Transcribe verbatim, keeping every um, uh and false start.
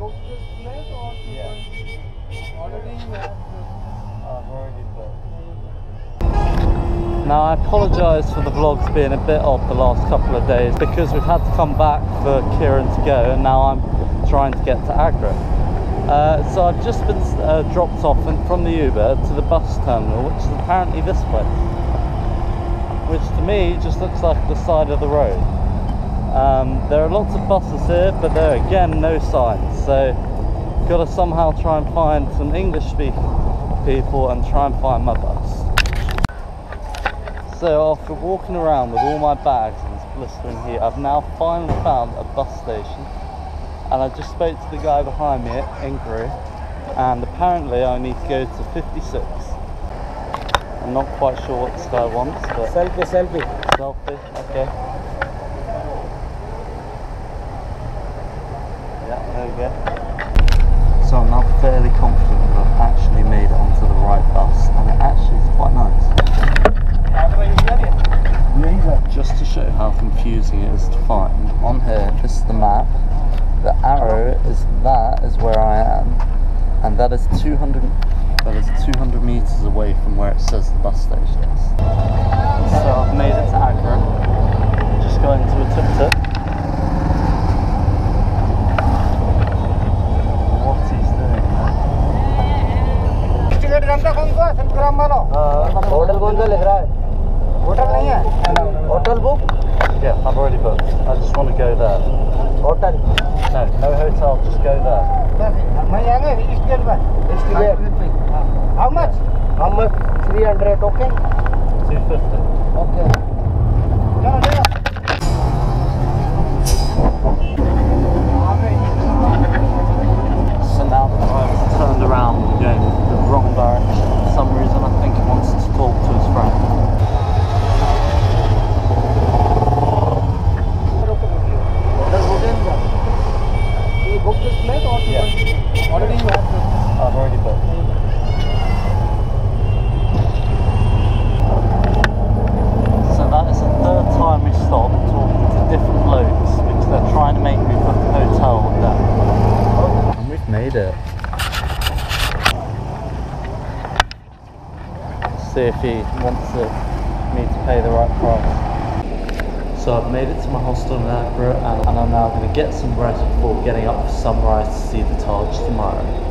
booked this place or yeah. Already you have? I've already booked. Now I apologise for the vlogs being a bit odd the last couple of days because we've had to come back for Kieran to go and now I'm trying to get to Agra. Uh, so I've just been uh, dropped off in, from the Uber to the bus terminal, which is apparently this place, which to me just looks like the side of the road. Um, there are lots of buses here, but there are again no signs, so got to somehow try and find some English speaking people and try and find my bus. So after walking around with all my bags in this blistering heat, I've now finally found a bus station. And I just spoke to the guy behind me at Inquiry, and apparently I need to go to fifty-six. I'm not quite sure what this guy wants, but... Selfie, selfie. Selfie, okay. Yeah, there we go. So I'm now fairly confident that I've actually made it onto the right bus, and it actually is quite nice. Just to show how confusing it is to find, on here, this is the map. The arrow is that is where I am, and that is two hundred. That is two hundred meters away from where it says the bus station is. So I've made it to Agra. Just going to a tuk-tuk. What he's doing there. Ticket घंटा कौन सा संतराम वाला? Hotel कौन सा लिख रहा है? Hotel नहीं है? Hotel book? Yeah, I've already booked. I just want to go there. Hotel? No, no hotel, just go there. How much? How much? three hundred, okay? two fifty. Okay. So now the driver's turned around and going the wrong direction. For some reason I think he wants to talk to his friend. Book this place or yeah. Already you have? I've already booked. So that is the third time we stopped talking to different blokes because they're trying to make me book a hotel with them. And we've made it. See if he wants to, me to pay the right price. So I've made it to my hostel in Agra, and I'm now going to get some rest before getting up for sunrise to see the Taj tomorrow.